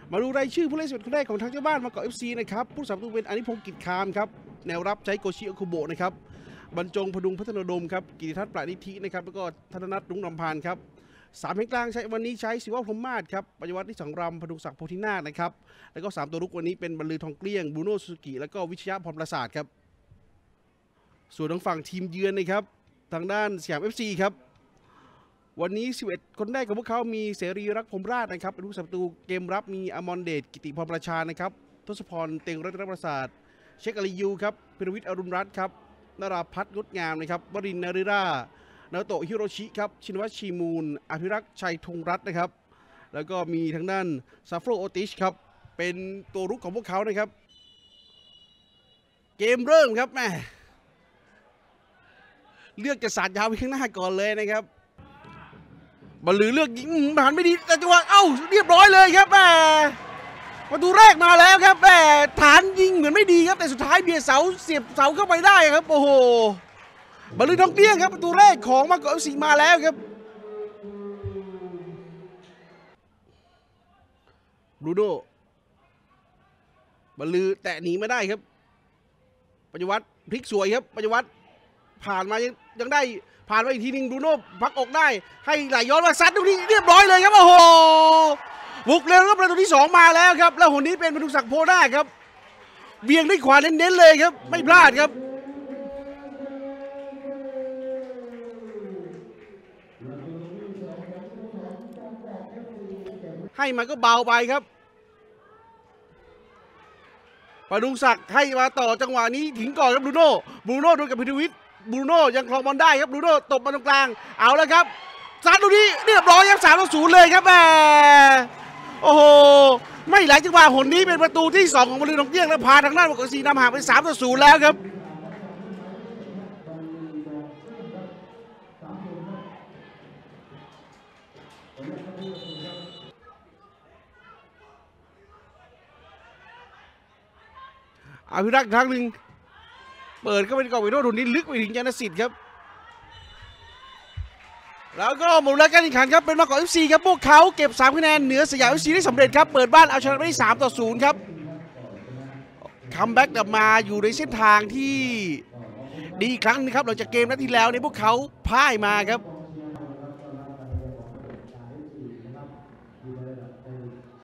มาดูรายชื่อผู้เล่น11คนแรกของทางเจ้าบ้านมาเกาะ FC นะครับผู้สาประตูเป็นอนิพงศ์กิจคามครับแนวรับใช้โกชิโอคุโบะนะครับบรรจงพดุงพัฒนดมครับกิติทัศน์ปราณิธินะครับแล้วก็ธนนัทรุ่งนำพานครับ3แห่งกลางใช้วันนี้ใช้ศิวะพรหมมาศครับปัญญวัฒน์นิสังรำพดุงศักดิ์โพธินาคนะครับแล้วก็3ตัวรุกวันนี้เป็นบรรลือทองเกลี้ยงบูโน่ซูซูกิแล้วก็วิชยะพรประสาทครับส่วนทางฝั่งทีมเยือนนะครับทางด้านสยาม FC ครับวันนี้11คนแรกของพวกเขามีเสรีรักพรหมราชนะครับเป็นผู้สับประตูเกมรับมีอมรเดชกิติพรประชานะครับทศพรเต็งรัตนประสาทเชคอาลียูครับพิรวิทย์อรุณรัตน์ครับนราพัฒน์งดงามนะครับวรินทร์นาริรานาโตะฮิโรชิครับชินวัตชีมูลอภิรักษ์ชัยธงรัตน์นะครับแล้วก็มีทางด้านซาโฟโอติชครับเป็นตัวรุกของพวกเขานะครับเกมเริ่มครับแม่เลือกจะสาดยาวไปข้างหน้าก่อนเลยนะครับบอลลือเลือกยิงผ่านไม่ดีแต่จังหวะเอ้าเรียบร้อยเลยครับแม่ประตูแรกมาแล้วครับแม่ฐานยิงเหมือนไม่ดีครับแต่สุดท้ายเบียดเสาเสียบเสาเข้าไปได้ครับโอ้โหบอลลือทองเปี้ยงครับประตูแรกของมาเกาะ FC มาแล้วครับบรูโน่บอลลือแตะหนีไม่ได้ครับปัญญวัฒน์พลิกสวยครับปัญญวัฒน์ผ่านมายังได้ผ่านมาอีกทีนึงบรูโน่พักอกได้ให้ไหลย้อนมาซัดตรงนี้เรียบร้อยเลยครับโอ้โหบุกเร็วครับประตูที่2มาแล้วครับแล้วคนนี้เป็นพดุงศักดิ์โพนาคครับเบี่ยงด้วยขวาเน้นๆเลยครับไม่พลาดครับให้มันก็เบาไปครับพดุงศักดิ์ให้มาต่อจังหวะนี้ถึงก่อนครับบรูโน่โดนกับพิทวิทย์บรูโน่ยังครองบอลได้ครับบรูโน่ตบมาตรงกลางเอาแล้วครับซัดตรงนี้เรียบร้อยครับ3-0เลยครับแหมโอ้โหไม่หลายจังหวะหนนี้เป็นประตูที่2ของบอลลูนทองเกี้ยงและพาทางด้านบกสีนำห่างเป็น3-0แล้วครับอภิรักษ์ครั้งหนึ่งเปิดก็เป็นกองวิโรจน์ทุนนี้ลึกไปถึงยานสิทธิ์ครับแล้วก็หมดแล้วการแข่งขันครับเป็นมาเกาะ FC ครับพวกเขาเก็บ3คะแนนเหนือสยาม FC ได้สำเร็จครับเปิดบ้านเอาชนะได้3-0ครับคัมแบ็กกลับมาอยู่ในเส้นทางที่ดีอีกครั้งนึงครับหลังจากเกมนัดที่แล้วเนี่ยพวกเขาพ่ายมาครับ